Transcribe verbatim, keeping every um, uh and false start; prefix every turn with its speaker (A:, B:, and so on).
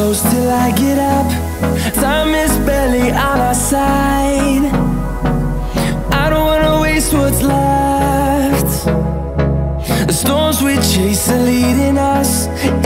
A: close till I get up. Time is barely on our side. I don't wanna waste what's left. The storms we chase are leading us